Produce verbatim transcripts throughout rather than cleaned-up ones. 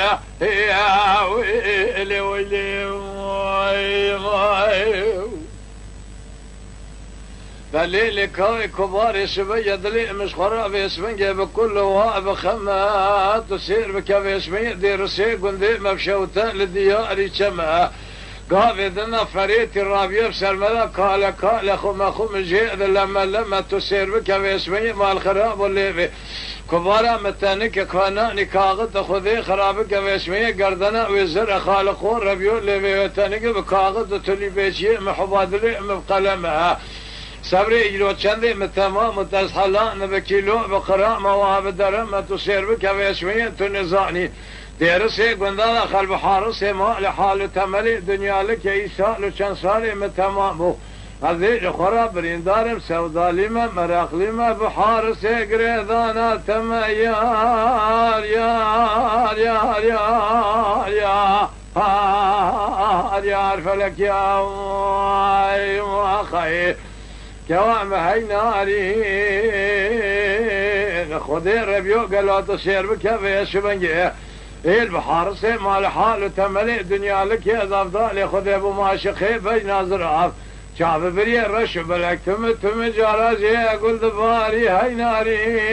يا ويلي ويلي فالليل كاي كبار شبيه دليل مش خراب اسمنجه بكل واقف خما تسير بكاف اسمي دير سي قندي مبشوته لدياري شما قاعدنا فريت الرابيه بسلمنا قال قال خم خم جيد لما لما تسير بكاف اسمي مع الخراب واللي كبارا متانك كواناني كاغد خذي خرابك واسمي قردنا وزر خالقون ربيو اللي متانك بكاغد تلي بيشي محبادلي مبقلمها صبري إجلو چندي متما متزحلان بكيلو بقراء مواب درم تسير بك واسمي تنزاني ديرسي قندالا خلب حارسي ما لحال تملي دنيا لك إيسا لچن سالي متمامو هذه خراب بريندارم سوداليما مراقليما بحارسي قريدانا تما يار يار يار يار يار يار فلك يا خير كوام هاي ناري خذي ربيو قالوا تصير بك في شبنجي البحر سي مال حال تملئ دنيا لك يا افضل خذي ابو ماشخي بين ازرع شاف بري رش بلك تم تم جرازي اقول دباري هاي ناري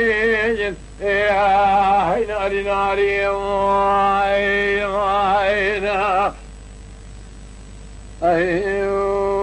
هاي ناري ناري هاي هاي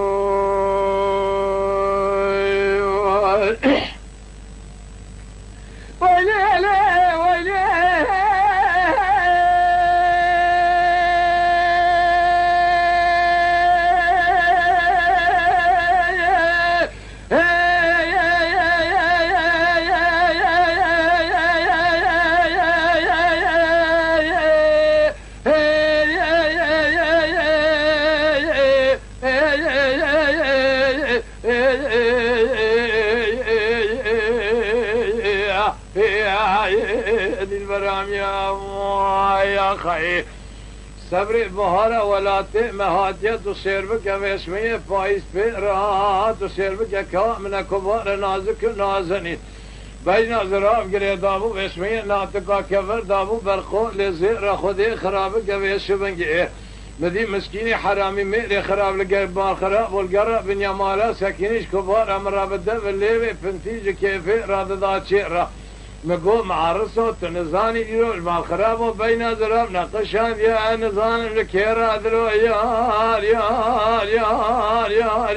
يا خي صبري بهارة ولا مهاتية تصير بك واسمية فايز بيرها تصير بك كامنة كبار نازك نازنين بين زراب قري دابو واسمية ناتقا كفر دابو برقو لزير خذي خرابك واسمنجي مدي مسكيني حرامي ميري خراب لقربان خراب والقرب بن يمالا سكينيش كبار امرا بدف الليبي فنتيج كيفي راد ذات شئرة مقول معرسو تنزاني يروح مع خرابه بين زراب نقشان يا نزان الكيرا درو يار يار يار يار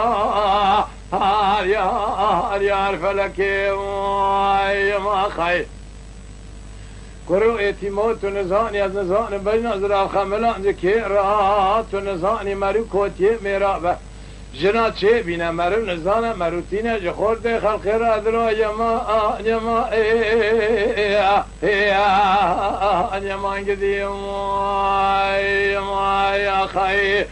يار يار يار فلكي ما خير كرو اتيمو تنزاني از نزاني بين زراب خملان ذكيرا تنزاني مرو كوتي ميرابه جنا چه بینه مرو نزانه مروتینه جخورده خلقی را درو یما یما یما گدیم یما یا خی